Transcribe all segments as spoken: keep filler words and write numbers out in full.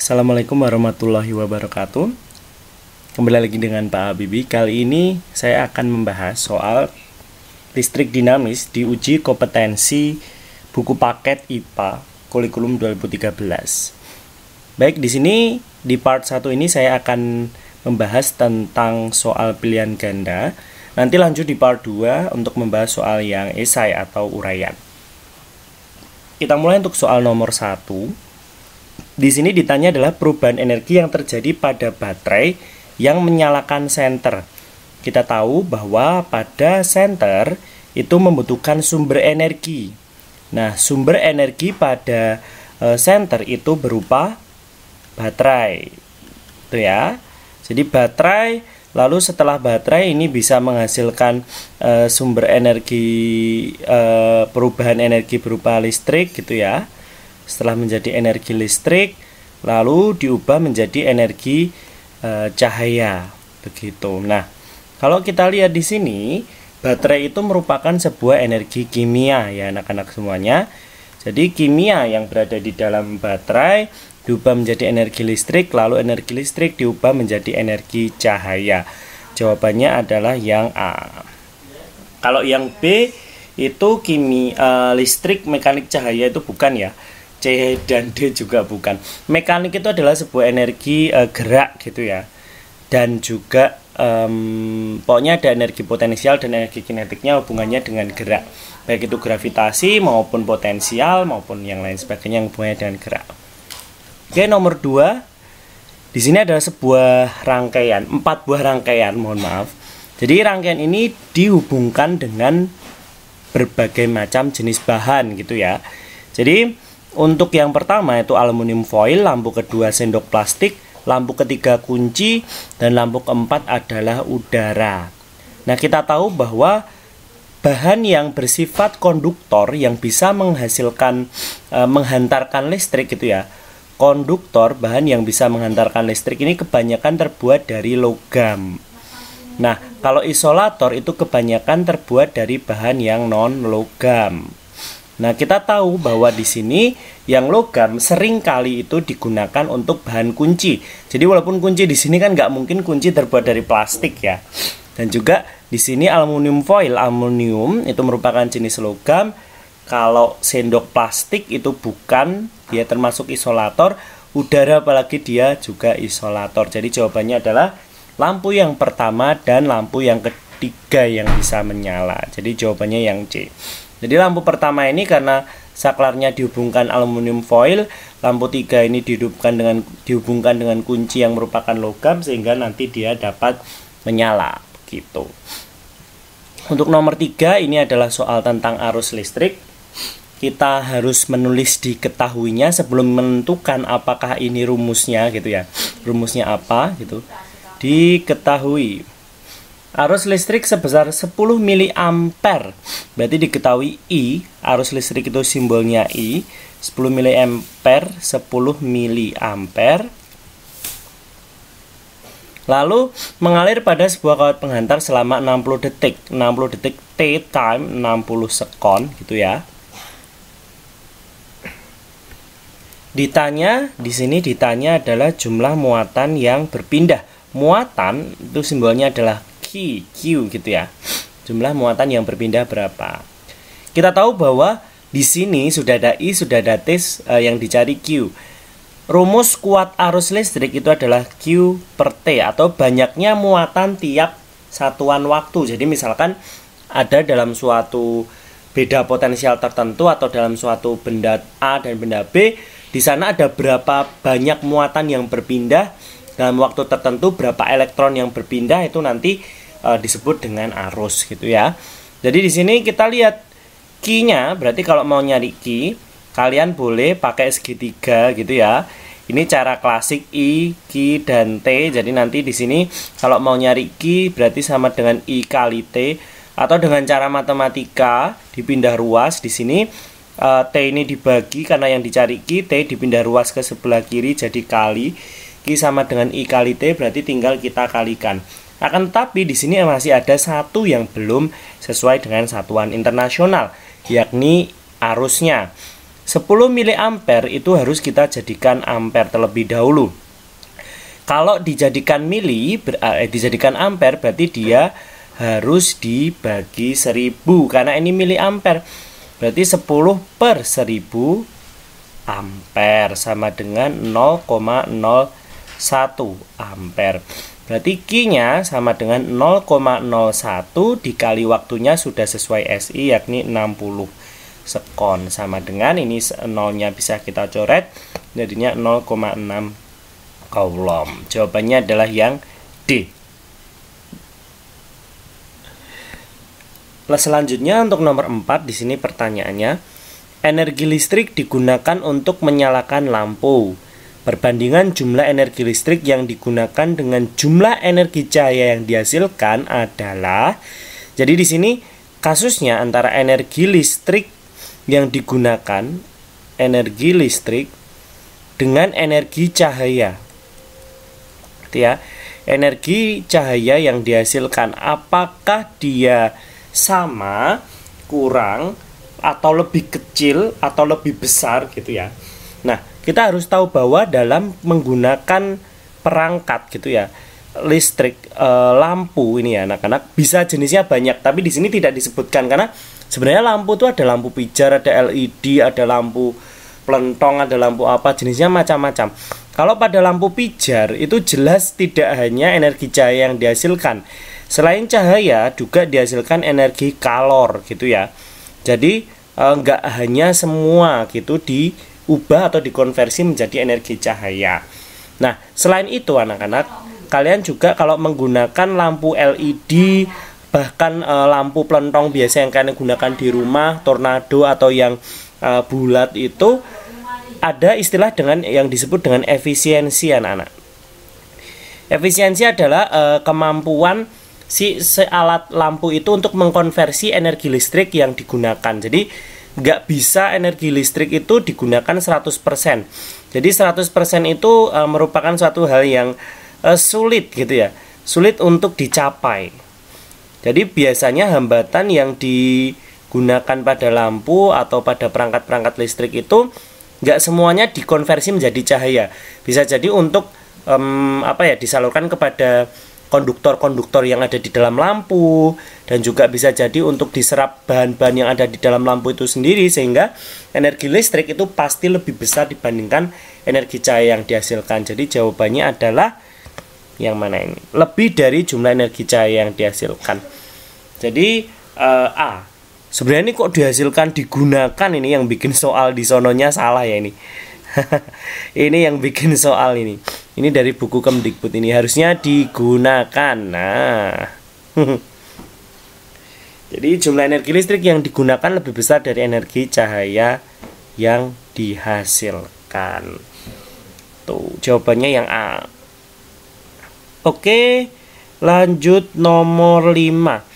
Assalamualaikum warahmatullahi wabarakatuh. Kembali lagi dengan Pak Habibie. Kali ini saya akan membahas soal listrik dinamis di uji kompetensi buku paket I P A kurikulum dua ribu tiga belas. Baik, di sini di part satu ini saya akan membahas tentang soal pilihan ganda. Nanti lanjut di part dua untuk membahas soal yang esai atau uraian. Kita mulai untuk soal nomor satu. Di sini ditanya adalah perubahan energi yang terjadi pada baterai yang menyalakan senter. Kita tahu bahwa pada senter itu membutuhkan sumber energi. Nah, sumber energi pada e, senter itu berupa baterai. Itu ya. Jadi baterai, lalu setelah baterai ini bisa menghasilkan e, sumber energi e, perubahan energi berupa listrik gitu ya. Setelah menjadi energi listrik, lalu diubah menjadi energi e, cahaya, begitu. Nah, kalau kita lihat di sini, baterai itu merupakan sebuah energi kimia ya anak-anak semuanya. Jadi kimia yang berada di dalam baterai diubah menjadi energi listrik, lalu energi listrik diubah menjadi energi cahaya. Jawabannya adalah yang A. Kalau yang B itu kimia e, listrik, mekanik, cahaya itu bukan ya. C dan D juga bukan. Mekanik itu adalah sebuah energi e, gerak gitu ya. Dan juga um, pokoknya ada energi potensial dan energi kinetiknya hubungannya dengan gerak. Baik itu gravitasi maupun potensial maupun yang lain sebagainya yang hubungannya dengan gerak. Oke, nomor dua. Di sini adalah sebuah rangkaian, empat buah rangkaian, mohon maaf. Jadi rangkaian ini dihubungkan dengan berbagai macam jenis bahan gitu ya. Jadi untuk yang pertama itu aluminium foil, lampu kedua sendok plastik, lampu ketiga kunci, dan lampu keempat adalah udara. Nah, kita tahu bahwa bahan yang bersifat konduktor yang bisa menghasilkan e, menghantarkan listrik gitu ya. Konduktor, bahan yang bisa menghantarkan listrik ini kebanyakan terbuat dari logam. Nah, kalau isolator itu kebanyakan terbuat dari bahan yang non logam. Nah, kita tahu bahwa di sini yang logam sering kali itu digunakan untuk bahan kunci. Jadi walaupun kunci di sini kan nggak mungkin kunci terbuat dari plastik ya. Dan juga di sini aluminium foil, aluminium itu merupakan jenis logam. Kalau sendok plastik itu bukan, dia termasuk isolator. Udara apalagi dia juga isolator. Jadi jawabannya adalah lampu yang pertama dan lampu yang ketiga yang bisa menyala. Jadi jawabannya yang C. Jadi lampu pertama ini karena saklarnya dihubungkan aluminium foil, lampu tiga ini dihubungkan dengan dihubungkan dengan kunci yang merupakan logam sehingga nanti dia dapat menyala begitu. Untuk nomor tiga ini adalah soal tentang arus listrik. Kita harus menulis diketahuinya sebelum menentukan apakah ini rumusnya gitu ya. Rumusnya apa gitu. Diketahui. Arus listrik sebesar sepuluh miliampere. Berarti diketahui I, arus listrik itu simbolnya I, sepuluh miliampere, sepuluh miliampere. Lalu mengalir pada sebuah kawat penghantar selama enam puluh detik. enam puluh detik T time enam puluh sekon gitu ya. Ditanya, di sini ditanya adalah jumlah muatan yang berpindah. Muatan itu simbolnya adalah Q, Q gitu ya. Jumlah muatan yang berpindah berapa? Kita tahu bahwa di sini sudah ada I, sudah ada T eh, yang dicari Q. Rumus kuat arus listrik itu adalah Q per T atau banyaknya muatan tiap satuan waktu. Jadi misalkan ada dalam suatu beda potensial tertentu atau dalam suatu benda A dan benda B, di sana ada berapa banyak muatan yang berpindah dalam waktu tertentu, berapa elektron yang berpindah itu nanti e, disebut dengan arus gitu ya. Jadi di sini kita lihat Q-nya, berarti kalau mau nyari Q, kalian boleh pakai segitiga gitu ya. Ini cara klasik I, Q dan T. Jadi nanti di sini kalau mau nyari Q berarti sama dengan I kali T, atau dengan cara matematika dipindah ruas di sini e, T ini dibagi karena yang dicari Q, T dipindah ruas ke sebelah kiri jadi kali. Q sama dengan I kali T berarti tinggal kita kalikan. Akan tetapi di sini masih ada satu yang belum sesuai dengan satuan internasional, yakni arusnya. sepuluh miliampere itu harus kita jadikan ampere terlebih dahulu. Kalau dijadikan mili, ber, eh, dijadikan ampere, berarti dia harus dibagi seribu. Karena ini miliampere, berarti sepuluh per seribu ampere sama dengan nol koma nol satu ampere. Berarti Q-nya sama dengan nol koma nol satu dikali waktunya sudah sesuai S I, yakni enam puluh sekon. Sama dengan ini nolnya bisa kita coret, jadinya nol koma enam Coulomb. Jawabannya adalah yang D. Selanjutnya untuk nomor empat, di sini pertanyaannya, energi listrik digunakan untuk menyalakan lampu. Perbandingan jumlah energi listrik yang digunakan dengan jumlah energi cahaya yang dihasilkan adalah, jadi di sini kasusnya antara energi listrik yang digunakan, energi listrik dengan energi cahaya. Ya, energi cahaya yang dihasilkan apakah dia sama, kurang, atau lebih kecil atau lebih besar gitu ya. Nah, kita harus tahu bahwa dalam menggunakan perangkat gitu ya, listrik, e, lampu ini ya anak-anak, bisa jenisnya banyak, tapi di sini tidak disebutkan karena sebenarnya lampu itu ada lampu pijar, ada L E D, ada lampu pelentong, ada lampu apa, jenisnya macam-macam. Kalau pada lampu pijar itu jelas tidak hanya energi cahaya yang dihasilkan. Selain cahaya juga dihasilkan energi kalor gitu ya. Jadi e, nggak hanya semua gitu diubah atau dikonversi menjadi energi cahaya. Nah, selain itu anak-anak, kalian juga kalau menggunakan lampu L E D, bahkan e, lampu pelentong biasa yang kalian gunakan di rumah, tornado atau yang e, bulat itu, ada istilah dengan yang disebut dengan efisiensi anak-anak. Efisiensi adalah e, kemampuan si, si alat lampu itu untuk mengkonversi energi listrik yang digunakan. Jadi nggak bisa energi listrik itu digunakan seratus persen. Jadi seratus persen itu e, merupakan suatu hal yang e, sulit gitu ya. Sulit untuk dicapai. Jadi biasanya hambatan yang digunakan pada lampu atau pada perangkat-perangkat listrik itu nggak semuanya dikonversi menjadi cahaya. Bisa jadi untuk um, apa ya disalurkan kepada konduktor-konduktor yang ada di dalam lampu, dan juga bisa jadi untuk diserap bahan-bahan yang ada di dalam lampu itu sendiri, sehingga energi listrik itu pasti lebih besar dibandingkan energi cahaya yang dihasilkan. Jadi jawabannya adalah yang mana ini? Lebih dari jumlah energi cahaya yang dihasilkan. Jadi uh, A. Sebenarnya ini kok dihasilkan digunakan, ini yang bikin soal di sononya salah ya ini. Ini yang bikin soal ini. Ini dari buku Kemdikbud ini harusnya digunakan. Nah. Jadi jumlah energi listrik yang digunakan lebih besar dari energi cahaya yang dihasilkan. Tuh, jawabannya yang A. Oke, lanjut nomor lima.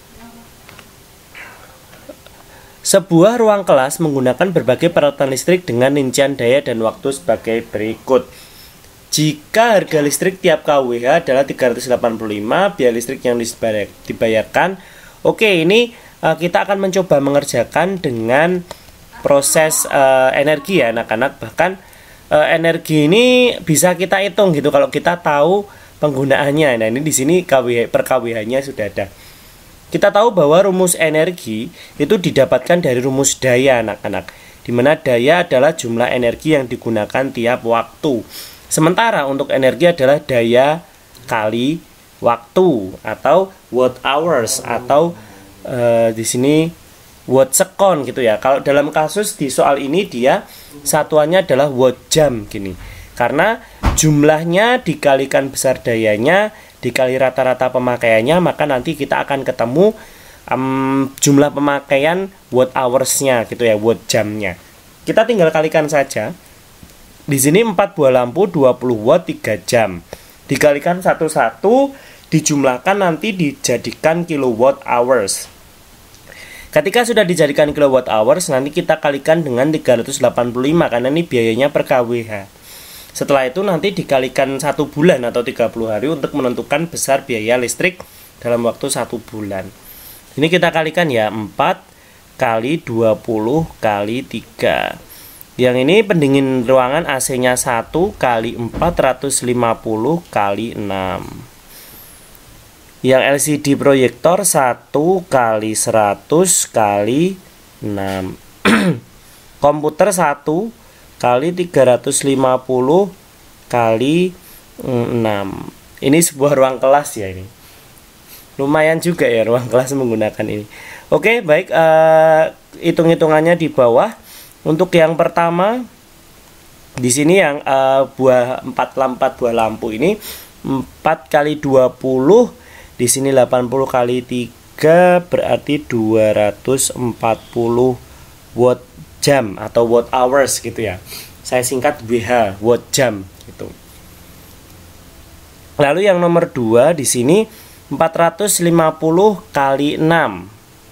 Sebuah ruang kelas menggunakan berbagai peralatan listrik dengan rincian daya dan waktu sebagai berikut. Jika harga listrik tiap K W H adalah tiga ratus delapan puluh lima, biaya listrik yang dibayarkan. Oke, ini uh, kita akan mencoba mengerjakan dengan proses uh, energi ya anak-anak. Bahkan uh, energi ini bisa kita hitung gitu kalau kita tahu penggunaannya. Nah, ini di sini K W H per K W H-nya sudah ada. Kita tahu bahwa rumus energi itu didapatkan dari rumus daya anak-anak, di mana daya adalah jumlah energi yang digunakan tiap waktu. Sementara untuk energi adalah daya kali waktu atau watt hours atau e, di sini watt sekon gitu ya. Kalau dalam kasus di soal ini dia satuannya adalah watt jam gini. Karena jumlahnya dikalikan besar dayanya dikali rata-rata pemakaiannya, maka nanti kita akan ketemu um, jumlah pemakaian watt hours-nya gitu ya, watt jamnya. Kita tinggal kalikan saja. Di sini empat buah lampu dua puluh watt tiga jam. Dikalikan satu-satu, dijumlahkan nanti dijadikan kilowatt hours. Ketika sudah dijadikan kilowatt hours, nanti kita kalikan dengan tiga ratus delapan puluh lima karena ini biayanya per K W H. Setelah itu nanti dikalikan satu bulan atau tiga puluh hari untuk menentukan besar biaya listrik dalam waktu satu bulan. Ini kita kalikan ya, empat kali dua puluh kali tiga. Yang ini pendingin ruangan A C-nya satu kali empat ratus lima puluh kali enam. Yang L C D proyektor satu kali seratus kali enam. Komputer satu kali tiga ratus lima puluh kali enam. Ini sebuah ruang kelas ya ini. Lumayan juga ya ruang kelas menggunakan ini. Oke, baik, uh, hitung-hitungannya di bawah. Untuk yang pertama di sini yang uh, buah empat lampat buah lampu ini empat kali dua puluh, di sini delapan puluh kali tiga berarti dua ratus empat puluh watt jam atau watt hours gitu ya. Saya singkat W H, watt jam gitu. Lalu yang nomor dua di sini empat ratus lima puluh kali enam.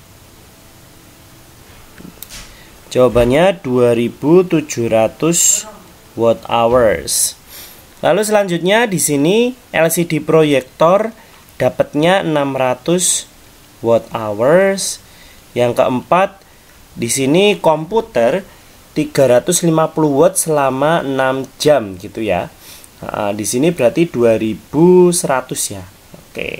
Jawabannya dua ribu tujuh ratus watt hours. Lalu selanjutnya di sini L C D proyektor dapatnya enam ratus watt hours. Yang keempat di sini komputer tiga ratus lima puluh watt selama enam jam gitu ya. Nah, di sini berarti dua ribu seratus ya. Oke.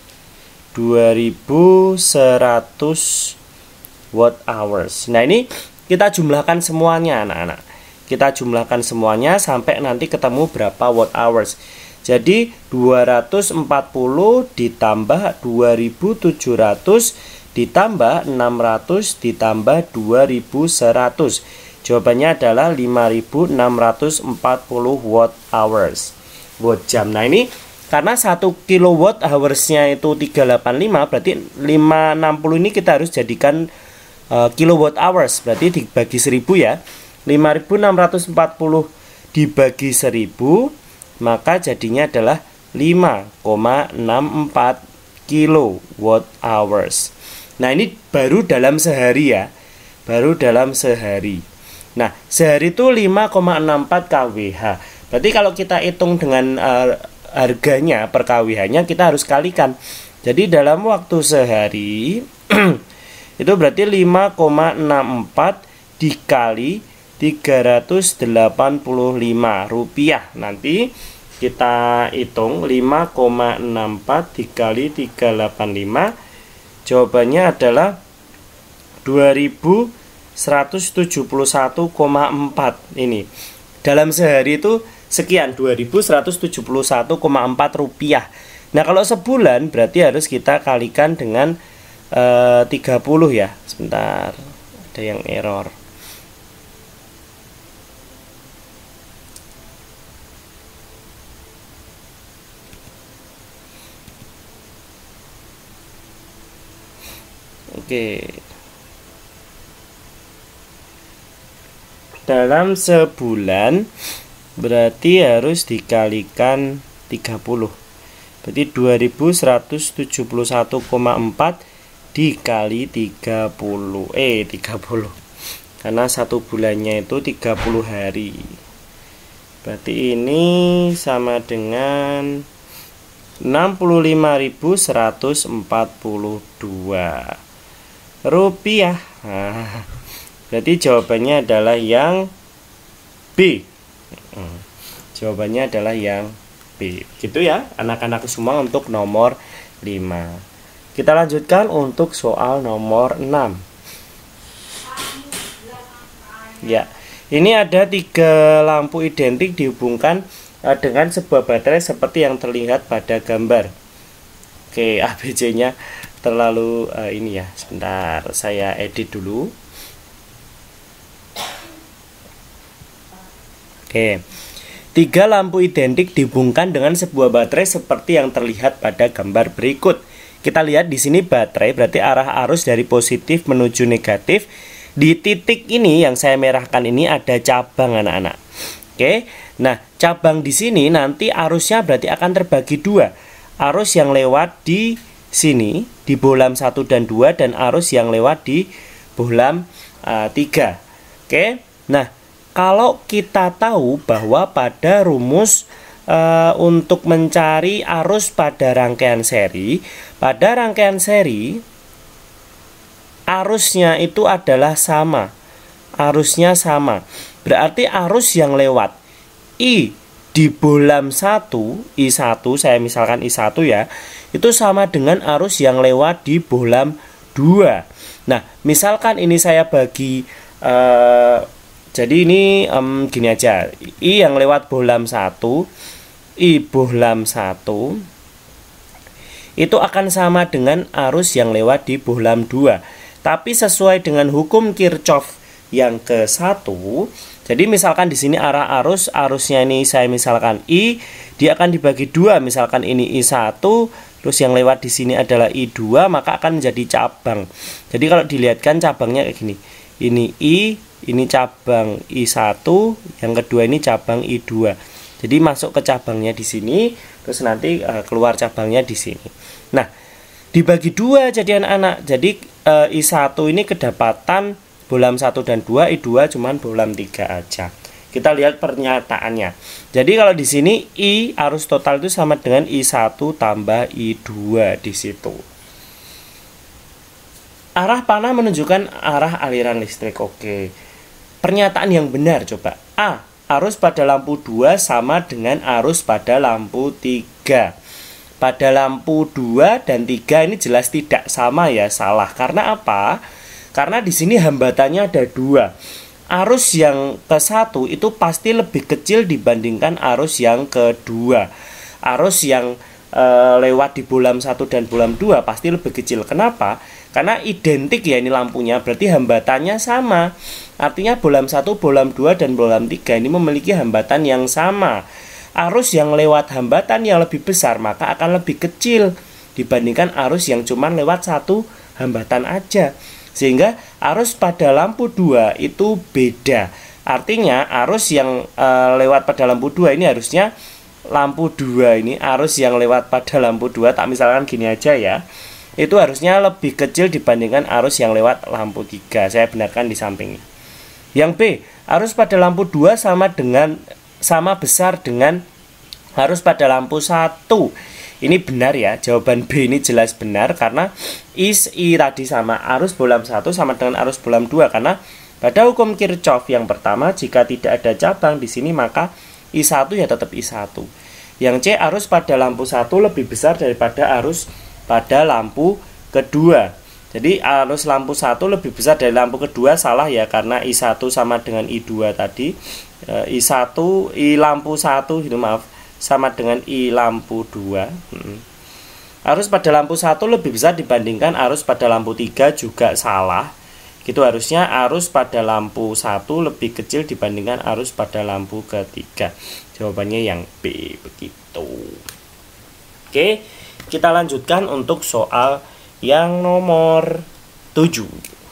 dua ribu seratus watt hours. Nah, ini kita jumlahkan semuanya anak-anak. Kita jumlahkan semuanya sampai nanti ketemu berapa watt hours. Jadi dua ratus empat puluh ditambah dua ribu tujuh ratus ditambah enam ratus ditambah dua ribu seratus. Jawabannya adalah lima ribu enam ratus empat puluh watt hours. Watt jam. Nah, ini karena satu kilowatt hours-nya itu tiga ratus delapan puluh lima, berarti lima ratus enam puluh ini kita harus jadikan kilowatt hours, berarti dibagi seribu ya. Lima ribu enam ratus empat puluh dibagi seribu, maka jadinya adalah lima koma enam empat kilowatt hours. Nah, ini baru dalam sehari ya. Baru dalam sehari. Nah, sehari itu lima koma enam empat kWh. Berarti kalau kita hitung dengan uh, harganya per kWh-nya kita harus kalikan. Jadi dalam waktu sehari itu berarti lima koma enam empat dikali tiga ratus delapan puluh lima rupiah. Nanti kita hitung lima koma enam empat dikali tiga ratus delapan puluh lima. Jawabannya adalah dua ribu seratus tujuh puluh satu koma empat. Ini dalam sehari itu sekian, dua ribu seratus tujuh puluh satu koma empat rupiah. Nah, kalau sebulan berarti harus kita kalikan dengan Uh, tiga puluh ya. Sebentar, ada yang error. Oke. Dalam sebulan berarti harus dikalikan tiga puluh. Berarti dua ribu seratus tujuh puluh satu koma empat dikali tiga puluh, eh tiga puluh, karena satu bulannya itu tiga puluh hari. Berarti ini sama dengan enam puluh lima ribu seratus empat puluh dua rupiah. Nah, berarti jawabannya adalah yang B. Jawabannya adalah yang B. Gitu ya anak-anak semua untuk nomor lima. Kita lanjutkan untuk soal nomor enam. Ya, ini ada tiga lampu identik dihubungkan uh, dengan sebuah baterai seperti yang terlihat pada gambar. Oke, A B C-nya terlalu uh, ini ya. Sebentar, saya edit dulu. Oke. Tiga lampu identik dihubungkan dengan sebuah baterai seperti yang terlihat pada gambar berikut. Kita lihat di sini baterai berarti arah arus dari positif menuju negatif. Di titik ini yang saya merahkan ini ada cabang anak-anak. Oke. Nah, cabang di sini nanti arusnya berarti akan terbagi dua. Arus yang lewat di sini di bohlam satu dan dua dan arus yang lewat di bohlam uh, tiga. Oke. Nah, kalau kita tahu bahwa pada rumus Uh, untuk mencari arus pada rangkaian seri, pada rangkaian seri arusnya itu adalah sama, arusnya sama. Berarti arus yang lewat I di bohlam satu, I satu, saya misalkan I satu ya, itu sama dengan arus yang lewat di bohlam dua. Nah, misalkan ini saya bagi uh, jadi ini um, gini aja, I yang lewat bohlam satu, I bohlam satu itu akan sama dengan arus yang lewat di bohlam dua. Tapi sesuai dengan hukum Kirchhoff yang ke satu, jadi misalkan di sini arah arus, arusnya ini saya misalkan I, dia akan dibagi dua, misalkan ini I satu, terus yang lewat di sini adalah I dua, maka akan menjadi cabang. Jadi kalau dilihatkan cabangnya kayak gini. Ini I, ini cabang I satu, yang kedua ini cabang I dua. Jadi masuk ke cabangnya di sini, terus nanti uh, keluar cabangnya di sini. Nah, dibagi dua jadi anak-anak. Jadi uh, I satu ini kedapatan bohlam satu dan dua, I dua cuman bohlam tiga aja. Kita lihat pernyataannya. Jadi kalau di sini I arus total itu sama dengan I satu tambah I dua di situ. Arah panah menunjukkan arah aliran listrik. Oke. Pernyataan yang benar coba. A. Arus pada lampu dua sama dengan arus pada lampu tiga. Pada lampu dua dan tiga ini jelas tidak sama ya, salah. Karena apa? Karena di sini hambatannya ada dua. Arus yang ke satu itu pasti lebih kecil dibandingkan arus yang kedua. Arus yang e, lewat di bohlam satu dan bohlam dua pasti lebih kecil. Kenapa? Karena identik ya ini lampunya, berarti hambatannya sama. Artinya bohlam satu, bohlam dua dan bohlam tiga ini memiliki hambatan yang sama. Arus yang lewat hambatan yang lebih besar maka akan lebih kecil dibandingkan arus yang cuma lewat satu hambatan aja. Sehingga arus pada lampu dua itu beda. Artinya arus yang e, lewat pada lampu dua ini harusnya lampu dua ini arus yang lewat pada lampu dua, tak misalkan gini aja ya, itu harusnya lebih kecil dibandingkan arus yang lewat lampu tiga. Saya benarkan di sampingnya. Yang B, arus pada lampu dua sama dengan sama besar dengan arus pada lampu satu. Ini benar ya, jawaban B ini jelas benar karena I, I tadi sama arus bohlam satu sama dengan arus bohlam dua. Karena pada hukum Kirchhoff yang pertama, jika tidak ada cabang di sini maka I satu ya tetap I satu. Yang C, arus pada lampu satu lebih besar daripada arus pada lampu kedua. Jadi arus lampu satu lebih besar dari lampu kedua, salah ya, karena I satu sama dengan I dua tadi. I satu, I lampu satu, gitu, maaf, sama dengan I lampu dua. hmm. Arus pada lampu satu lebih besar dibandingkan arus pada lampu tiga, juga salah. Gitu, harusnya arus pada lampu satu lebih kecil dibandingkan arus pada lampu ketiga. Jawabannya yang B, begitu. Oke, kita lanjutkan untuk soal yang nomor tujuh.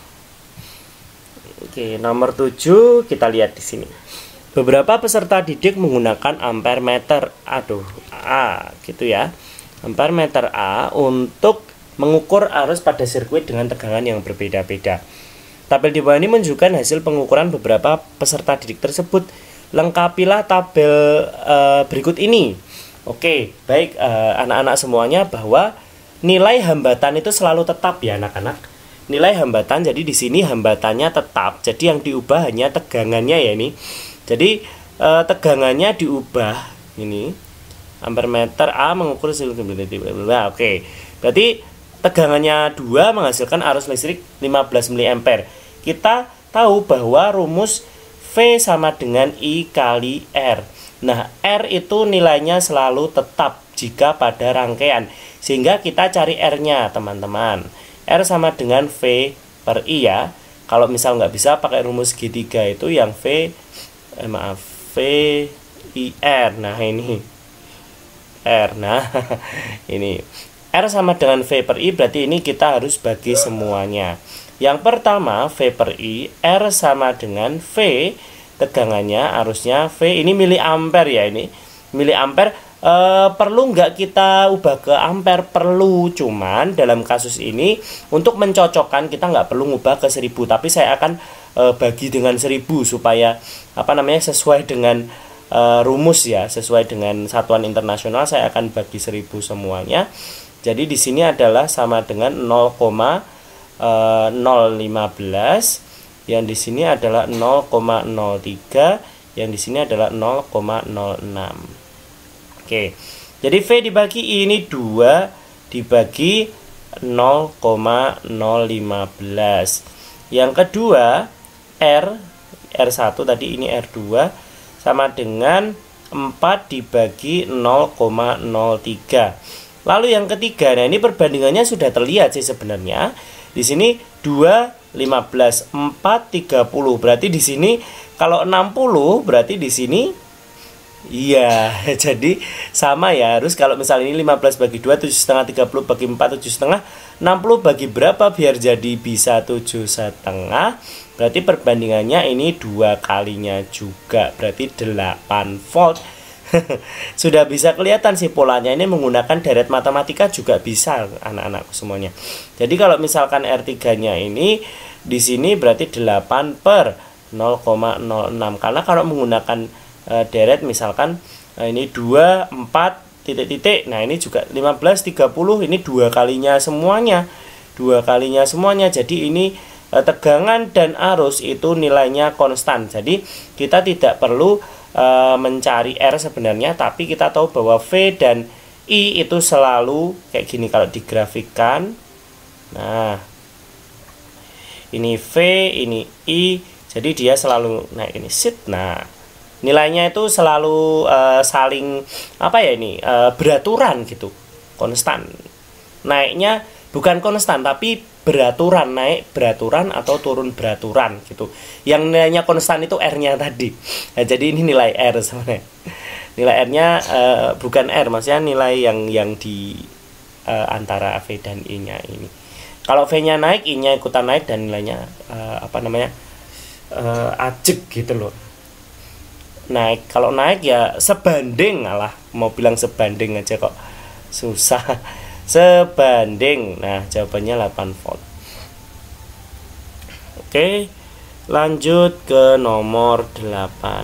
Oke, nomor tujuh kita lihat di sini. Beberapa peserta didik menggunakan ampere meter, aduh, A, gitu ya. Ampere meter A untuk mengukur arus pada sirkuit dengan tegangan yang berbeda-beda. Tabel di bawah ini menunjukkan hasil pengukuran beberapa peserta didik tersebut. Lengkapilah tabel e, berikut ini. Oke, baik anak-anak e, semuanya, bahwa nilai hambatan itu selalu tetap ya anak-anak. Nilai hambatan, jadi di sini hambatannya tetap. Jadi yang diubah hanya tegangannya ya ini. Jadi e, tegangannya diubah ini. Ampere meter A mengukur nah, oke. Berarti tegangannya dua menghasilkan arus listrik lima belas miliampere. Kita tahu bahwa rumus V sama dengan I kali R. Nah, R itu nilainya selalu tetap jika pada rangkaian. Sehingga kita cari R-nya, teman-teman. R sama dengan V per I ya. Kalau misal nggak bisa pakai rumus G tiga itu yang V eh, maaf V I R. Nah ini R. Nah ini R sama dengan V per I, berarti ini kita harus bagi semuanya. Yang pertama V per I, R sama dengan V, tegangannya arusnya V, ini miliampere ya, ini miliampere. E, perlu nggak kita ubah ke ampere? Perlu, cuman dalam kasus ini untuk mencocokkan kita nggak perlu ngubah ke seribu, tapi saya akan e, bagi dengan seribu supaya apa namanya sesuai dengan e, rumus ya, sesuai dengan satuan internasional. Saya akan bagi seribu semuanya. Jadi di sini adalah sama dengan nol koma nol satu lima yang di sini adalah nol koma nol tiga, yang di sini adalah nol koma nol enam. Oke. Jadi V dibagi I ini dua dibagi nol koma nol lima belas. Yang kedua R R satu tadi, ini R dua sama dengan empat dibagi nol koma nol tiga. Lalu yang ketiga, nah ini perbandingannya sudah terlihat sih sebenarnya. Di sini dua, lima belas, empat, tiga puluh. Berarti di sini kalau enam puluh berarti di sini iya, jadi sama ya. Harus kalau misalnya ini lima belas bagi dua, tujuh koma lima, tiga puluh bagi empat, tujuh koma lima, enam puluh bagi berapa biar jadi bisa tujuh koma lima. Berarti perbandingannya ini dua kalinya juga, berarti delapan volt. Sudah bisa kelihatan sih polanya. Ini menggunakan deret matematika juga bisa anak-anakku semuanya. Jadi kalau misalkan R tiga nya ini di sini berarti delapan per nol koma nol enam. Karena kalau menggunakan e, deret misalkan e, ini dua, empat, titik-titik. Nah, ini juga lima belas, tiga puluh, ini dua kalinya semuanya. Dua kalinya semuanya. Jadi ini e, tegangan dan arus itu nilainya konstan. Jadi kita tidak perlu E, mencari R sebenarnya, tapi kita tahu bahwa V dan I itu selalu kayak gini kalau digrafikkan. Nah, ini V, ini I, jadi dia selalu naik ini sit. Nah, nilainya itu selalu e, saling apa ya ini e, beraturan gitu, konstan. Naiknya bukan konstan tapi beraturan, naik beraturan atau turun beraturan gitu. Yang nilainya konstan itu R-nya tadi. Nah, jadi ini nilai R sebenarnya. Nilai R-nya uh, bukan R, maksudnya nilai yang yang di uh, antara V dan I-nya ini. Kalau V-nya naik, I-nya ikutan naik dan nilainya uh, apa namanya? Uh, ajek gitu loh. Naik, kalau naik ya sebanding, alah mau bilang sebanding aja kok susah. Sebanding. Nah, jawabannya delapan volt. Oke, lanjut ke nomor delapan.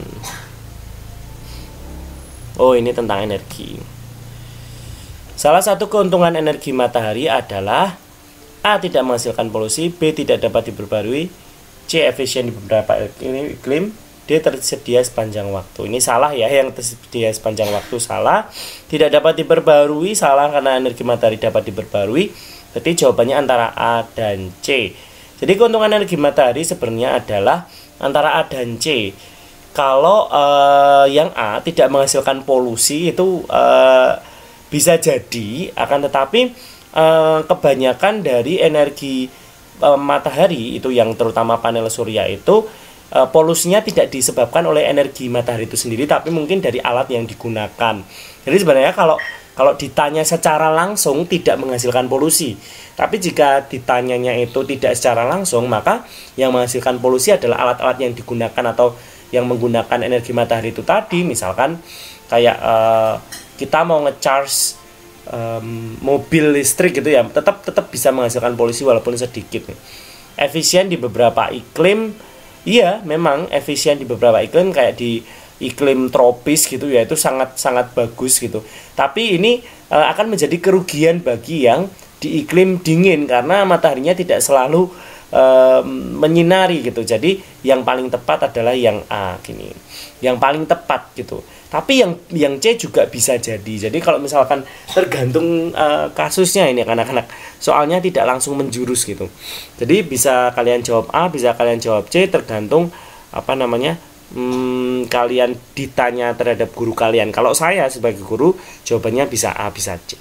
Oh, ini tentang energi. Salah satu keuntungan energi matahari adalah A. Tidak menghasilkan polusi, B. Tidak dapat diperbarui, C. Efisien di beberapa iklim, D. Tersedia sepanjang waktu. Ini salah ya, yang tersedia sepanjang waktu salah. Tidak dapat diperbarui salah karena energi matahari dapat diperbarui. Berarti jawabannya antara A dan C. Jadi keuntungan energi matahari sebenarnya adalah antara A dan C. Kalau eh, yang A tidak menghasilkan polusi itu eh, bisa jadi, akan tetapi eh, kebanyakan dari energi eh, matahari itu yang terutama panel surya itu E, polusinya tidak disebabkan oleh energi matahari itu sendiri, tapi mungkin dari alat yang digunakan. Jadi sebenarnya kalau kalau ditanya secara langsung tidak menghasilkan polusi, tapi jika ditanyanya itu tidak secara langsung, maka yang menghasilkan polusi adalah alat-alat yang digunakan atau yang menggunakan energi matahari itu tadi. Misalkan kayak e, kita mau nge-charge e, mobil listrik gitu ya, tetap tetap bisa menghasilkan polusi walaupun sedikit. Efisien di beberapa iklim. Iya, memang efisien di beberapa iklim, kayak di iklim tropis gitu ya, itu sangat-sangat bagus gitu. Tapi ini e, akan menjadi kerugian bagi yang di iklim dingin karena mataharinya tidak selalu e, menyinari gitu. Jadi yang paling tepat adalah yang A gini. Yang paling tepat gitu. Tapi yang yang C juga bisa jadi. Jadi kalau misalkan tergantung uh, kasusnya ini anak-anak, soalnya tidak langsung menjurus gitu. Jadi bisa kalian jawab A, bisa kalian jawab C, tergantung apa namanya hmm, kalian ditanya terhadap guru kalian. Kalau saya sebagai guru jawabannya bisa A, bisa C.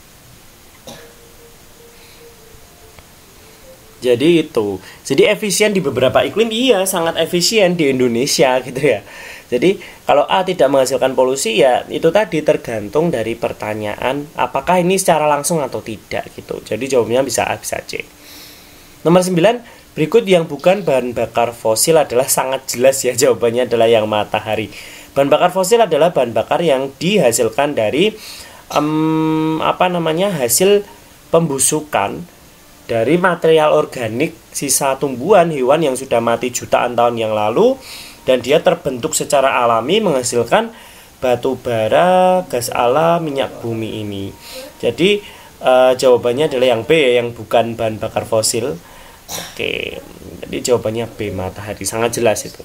Jadi itu. Jadi efisien di beberapa iklim, iya sangat efisien di Indonesia gitu ya. Jadi kalau A tidak menghasilkan polusi, ya itu tadi tergantung dari pertanyaan apakah ini secara langsung atau tidak gitu. Jadi jawabannya bisa A, bisa C. Nomor sembilan, berikut yang bukan bahan bakar fosil adalah sangat jelas ya, jawabannya adalah yang matahari. Bahan bakar fosil adalah bahan bakar yang dihasilkan dari um, apa namanya hasil pembusukan dari material organik sisa tumbuhan hewan yang sudah mati jutaan tahun yang lalu, dan dia terbentuk secara alami menghasilkan batu bara, gas alam, minyak bumi ini. Jadi e, jawabannya adalah yang B, yang bukan bahan bakar fosil. Oke, jadi jawabannya B, matahari. Sangat jelas itu.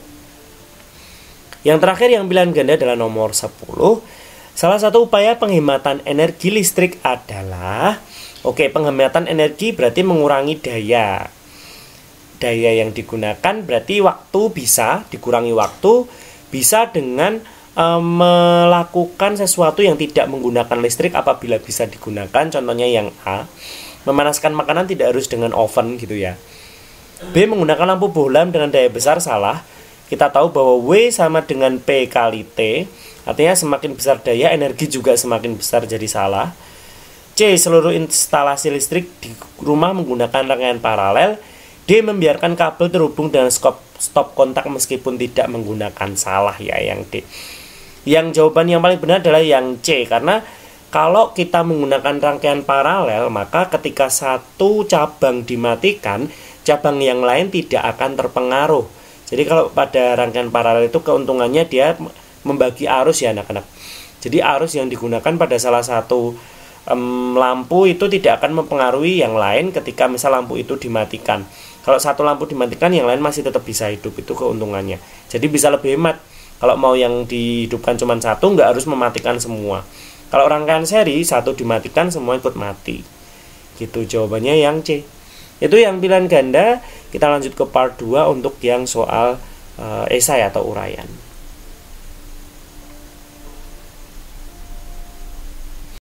Yang terakhir yang pilihan ganda adalah nomor sepuluh. Salah satu upaya penghematan energi listrik adalah, oke, penghematan energi berarti mengurangi daya. Daya yang digunakan berarti waktu, bisa dikurangi waktu, bisa dengan e, melakukan sesuatu yang tidak menggunakan listrik apabila bisa digunakan. Contohnya yang A, memanaskan makanan tidak harus dengan oven gitu ya. B, menggunakan lampu bohlam dengan daya besar, salah. Kita tahu bahwa W sama dengan P kali T, artinya semakin besar daya, energi juga semakin besar, jadi salah. C, seluruh instalasi listrik di rumah menggunakan rangkaian paralel. D, membiarkan kabel terhubung dengan stop kontak meskipun tidak menggunakan, salah ya yang D. Yang jawaban yang paling benar adalah yang C, karena kalau kita menggunakan rangkaian paralel, maka ketika satu cabang dimatikan, cabang yang lain tidak akan terpengaruh. Jadi kalau pada rangkaian paralel itu keuntungannya dia membagi arus ya anak-anak. Jadi arus yang digunakan pada salah satu um, lampu itu tidak akan mempengaruhi yang lain ketika misal lampu itu dimatikan. Kalau satu lampu dimatikan, yang lain masih tetap bisa hidup, itu keuntungannya. Jadi bisa lebih hemat. Kalau mau yang dihidupkan cuma satu, nggak harus mematikan semua. Kalau rangkaian seri, satu dimatikan, semua ikut mati. Gitu jawabannya yang C. Itu yang pilihan ganda. Kita lanjut ke part dua untuk yang soal uh, esai atau uraian.